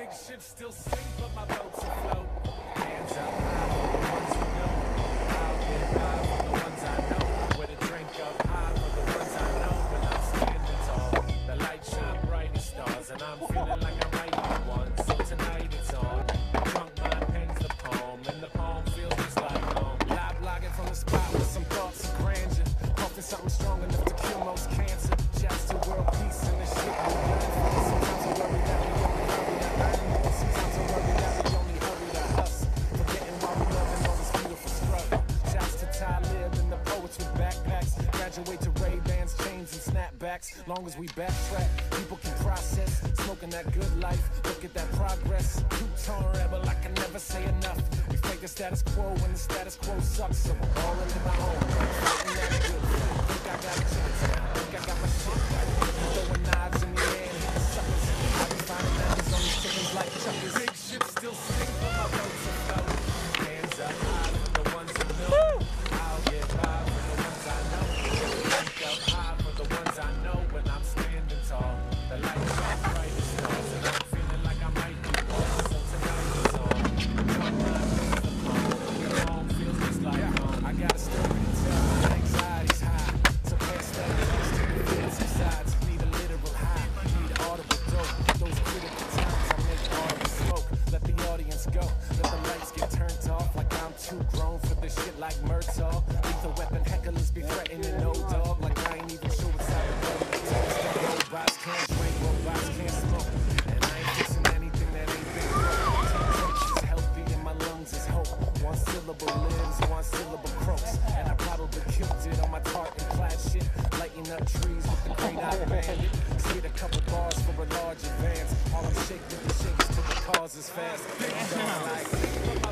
Big ships still sink, but my boats afloat. Hands up high for the ones who know. I'll get high for the ones I know. With a drink up high for the ones I know. When I'm standing tall, the light shine bright as stars, and I'm feeling like I might be one. So tonight it's on. Drunk mind pens the poem, and the poem feels just like home. Live blogging from the spot with some thoughts of grandeur. Puffing something strong enough to kill most cancer. Shouts to world peace and the shit we learn. Sometimes I worry that we only hurry to earn. Sometimes I worry that we only hurry to us. Forgetting why we loving all this beautiful struggle. Shouts to Talib and the poets with backpacks. Graduate to Ray-Bans, chains and snapbacks. Long as we backtrack, people can process. Smoking that good life, look at that progress. Two-tone rebel, I can never say enough. We fake the status quo when the status quo sucks. So we're all into my own. Fighting that good. Think I got a chance. Think I got my shit right. Throwing knives in the air and hitting suckers. I be finding numbers on these chickens like chuckers. Big ships still sink, but my boats afloat. Hands up high for the ones who know. I'll get by for the ones I know. Think up high for the ones I know. When I'm standing tall, the light shines bright as stars, and I'm feeling like I might be one. So tonight is on. Drunk mind is the phone. The home feels just like home. I got a story to tell. My anxiety's high. So pass that next to the fence besides. Need a literal high. Need audible dope. Those critical times I make audible smoke. Let the audience go. Let the lights get turned off. Like I'm too grown for this shit like Murtaugh. Lethal weapon hecklers be threatening no dog. Like I ain't even sure what's happening. Robots can't drink, robots can't smoke. And I ain't fixing anything that ain't been broke. Temperature is healthy and my lungs is hope. One syllable lives, one syllable croaks. And I probably killed it on my tartan clad shit. Lighting up trees with the great eye bandit. Spit a couple bars for a large advance. All I'm shaking with the shakes till the cause is fast.